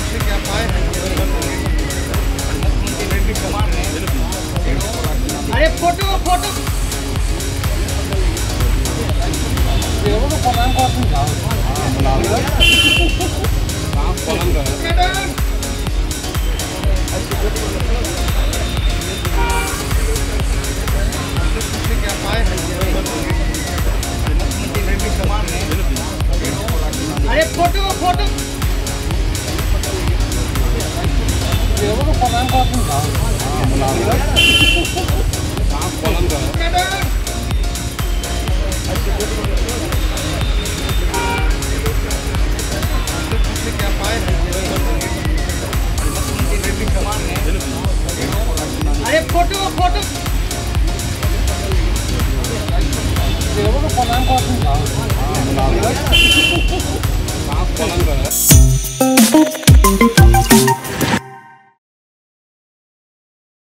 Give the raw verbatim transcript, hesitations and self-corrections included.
अरे photo photo देखो तो प्रणाम करते हैं हां बुला लो काम प्रणाम कर क्या पाए अरे फोटो फोटो देखो तो प्रणाम करते हैं हां बुला लो काम प्रणाम कर क्या पाए अरे फोटो फोटो देखो तो प्रणाम करते हैं हां बुला लो काम प्रणाम कर